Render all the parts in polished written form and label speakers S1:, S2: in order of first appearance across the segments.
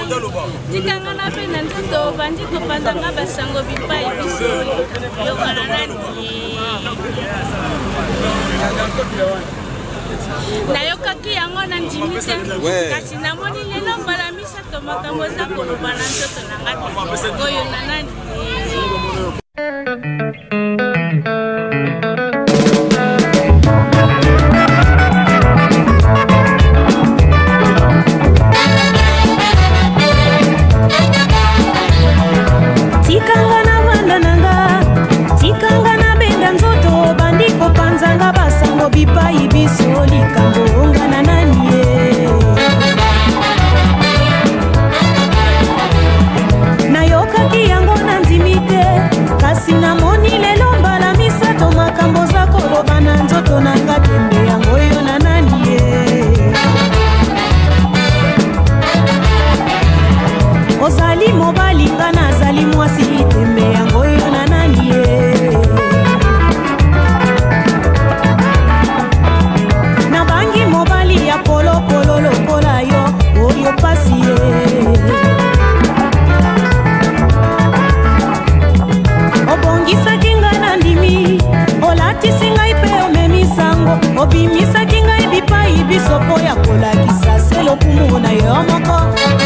S1: Tikanga na pena nzoto bandi kopandanga basango bipai biso yokana nani nayokaki yango na ndimi te kasi namoni lelo mbala misato makambo eza koloba na nzoto na ngati oyo na nani
S2: tikanga na vanda nanga tikanga na benda nzoto bandi kopanzanga basango bipai biso likambo onga na nani ye nayokaki yango na ndimi te kasi namoni lelo mbala misato makambo za koloba na nzoto nanga tembe yango oyo na nani ye ozali mobali nga nazali mwasi tembe yango oyo na nani ye nabangi mobali ya polopolo lokola yo oyo pasi ye obongisaki nga na ndimi olatisi ngai mpe omemisango obimisaki ngai bipai biso mpo ya kolakisa se lokumu na yo moko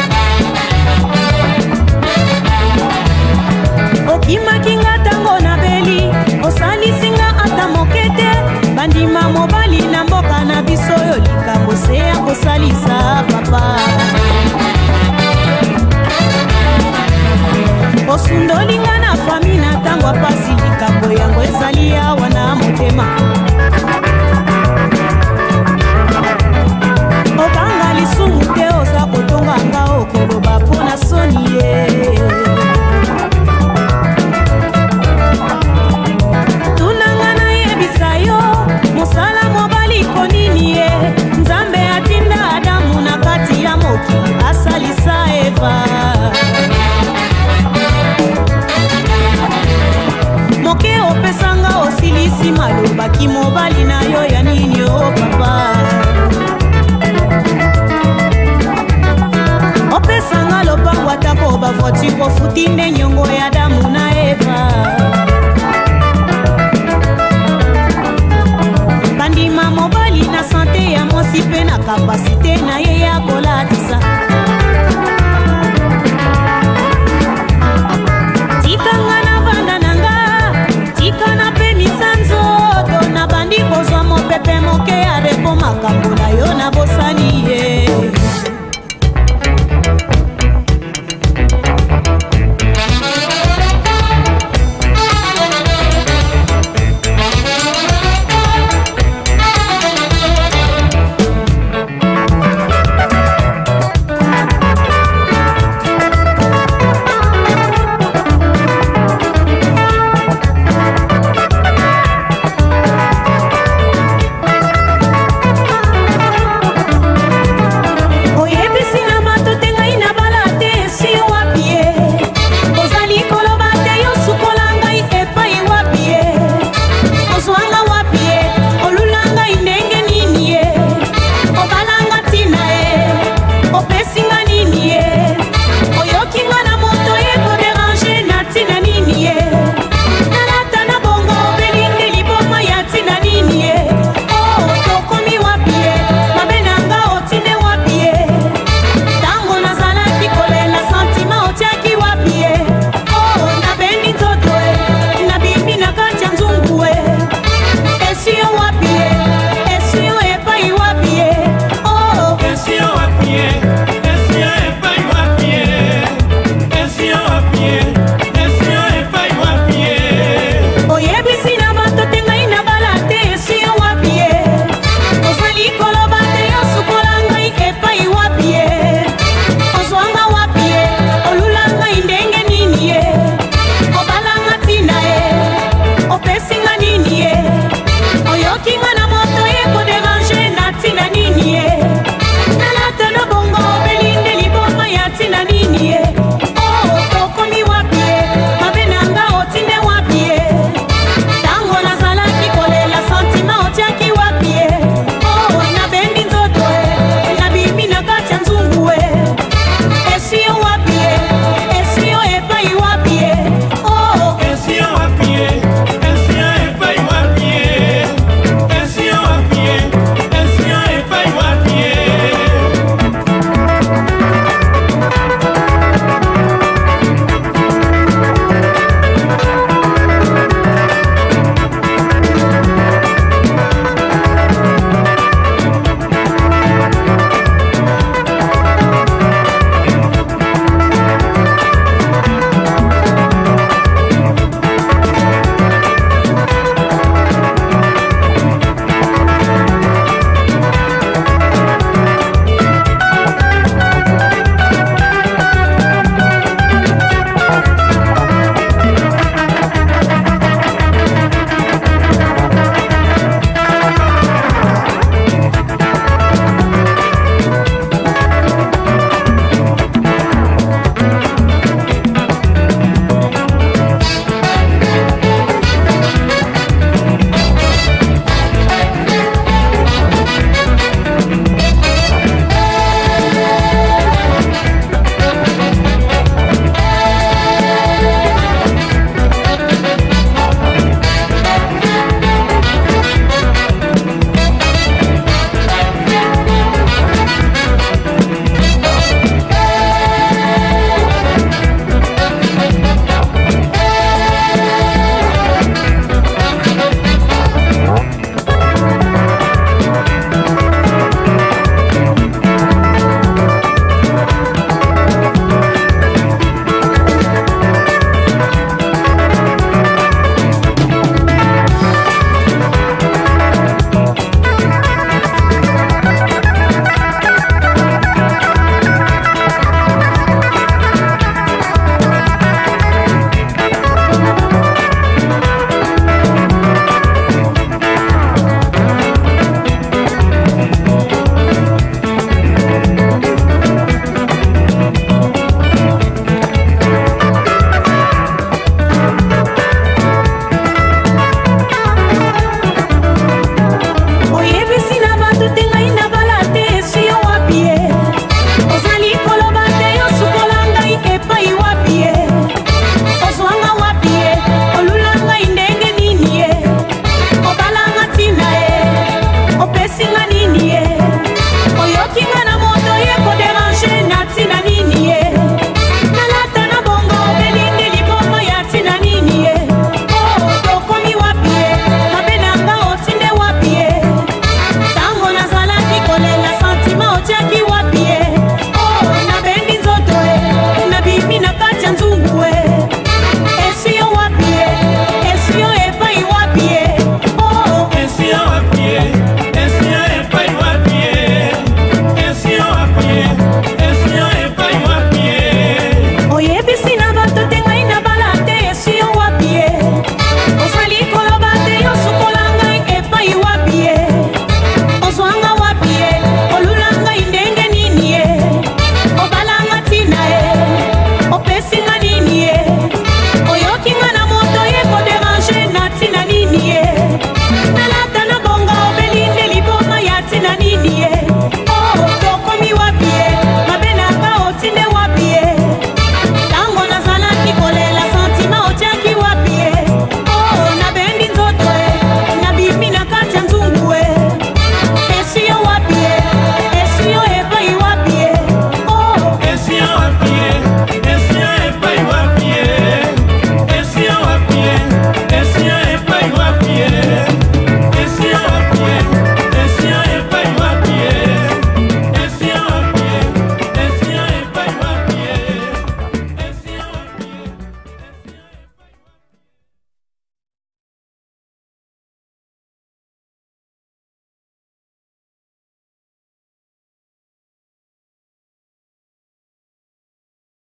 S2: okimaki nga tango na beli osalisi nga ata moke te bandima mobali na mboka na biso yo likambo se ya kosalisa papa osundoli nga na fami na tango apasi likambo yango ezali awa na motema okanga lisumu te oza kotonga nga okoloba mpo na soni ye tunanga nayebisa yo mosala mobali konini ye nzambe atinda adamu na kati ya mokili asalisa eva moke opesanga osilisi malobaki mobali na yo ya nini o papa opesanga lopango atako bavoitire ofuti nde nyongo ya adamu na eva bandima mobali na sante ya mwasi mpe na kapasite na ye ya kolatisa tikanga na vanda nanga tika na pemisa nzoto na bandi kozwa mopepe moke ya repo makambo na yo na bosani ye